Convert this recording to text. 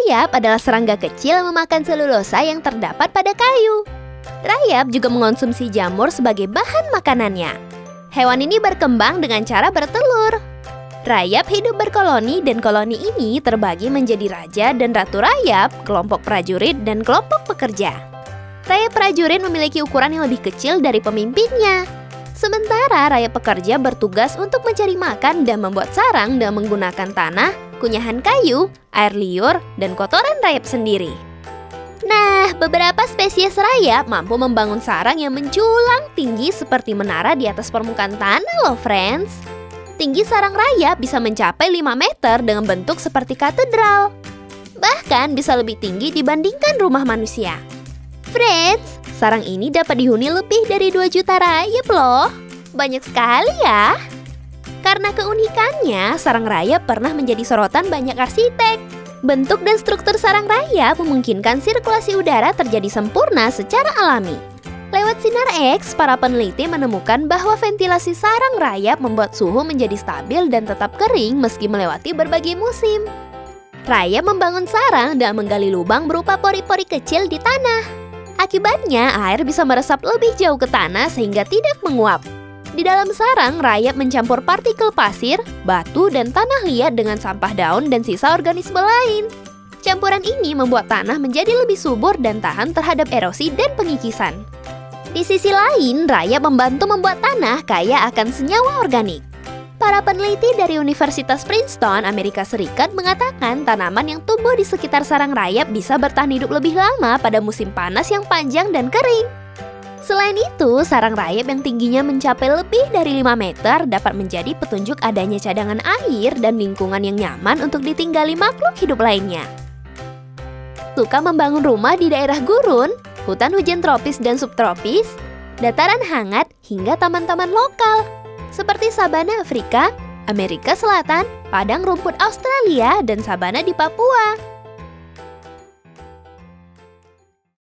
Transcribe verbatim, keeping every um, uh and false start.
rayap adalah serangga kecil yang memakan selulosa yang terdapat pada kayu. Rayap juga mengonsumsi jamur sebagai bahan makanannya. Hewan ini berkembang dengan cara bertelur. Rayap hidup berkoloni dan koloni ini terbagi menjadi raja dan ratu rayap, kelompok prajurit, dan kelompok pekerja. Rayap prajurit memiliki ukuran yang lebih kecil dari pemimpinnya. Sementara rayap pekerja bertugas untuk mencari makan dan membuat sarang dengan menggunakan tanah, kunyahan kayu, air liur, dan kotoran rayap sendiri. Nah, beberapa spesies rayap mampu membangun sarang yang menjulang tinggi seperti menara di atas permukaan tanah loh, friends. Tinggi sarang rayap bisa mencapai lima meter dengan bentuk seperti katedral. Bahkan bisa lebih tinggi dibandingkan rumah manusia. Friends, sarang ini dapat dihuni lebih dari dua juta rayap loh. Banyak sekali ya. Karena keunikannya, sarang rayap pernah menjadi sorotan banyak arsitek. Bentuk dan struktur sarang rayap memungkinkan sirkulasi udara terjadi sempurna secara alami. Lewat sinar X, para peneliti menemukan bahwa ventilasi sarang rayap membuat suhu menjadi stabil dan tetap kering meski melewati berbagai musim. Rayap membangun sarang dan menggali lubang berupa pori-pori kecil di tanah. Akibatnya, air bisa meresap lebih jauh ke tanah sehingga tidak menguap. Di dalam sarang, rayap mencampur partikel pasir, batu, dan tanah liat dengan sampah daun dan sisa organisme lain. Campuran ini membuat tanah menjadi lebih subur dan tahan terhadap erosi dan pengikisan. Di sisi lain, rayap membantu membuat tanah kaya akan senyawa organik. Para peneliti dari Universitas Princeton, Amerika Serikat mengatakan tanaman yang tumbuh di sekitar sarang rayap bisa bertahan hidup lebih lama pada musim panas yang panjang dan kering. Selain itu, sarang rayap yang tingginya mencapai lebih dari lima meter dapat menjadi petunjuk adanya cadangan air dan lingkungan yang nyaman untuk ditinggali makhluk hidup lainnya. Suka membangun rumah di daerah gurun, hutan hujan tropis dan subtropis, dataran hangat, hingga taman-taman lokal, seperti sabana Afrika, Amerika Selatan, padang rumput Australia, dan sabana di Papua.